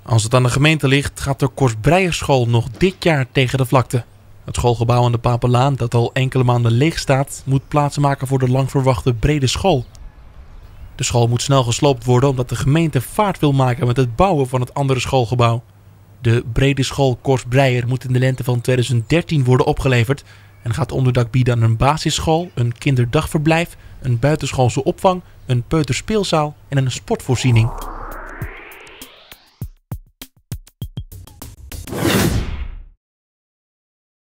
Als het aan de gemeente ligt, gaat de Korsbreierschool nog dit jaar tegen de vlakte. Het schoolgebouw aan de Papelaan, dat al enkele maanden leeg staat, moet plaatsmaken voor de lang verwachte brede school. De school moet snel gesloopt worden omdat de gemeente vaart wil maken met het bouwen van het andere schoolgebouw. De brede school Korsbreier moet in de lente van 2013 worden opgeleverd en gaat onderdak bieden aan een basisschool, een kinderdagverblijf, een buitenschoolse opvang, een peuterspeelzaal en een sportvoorziening.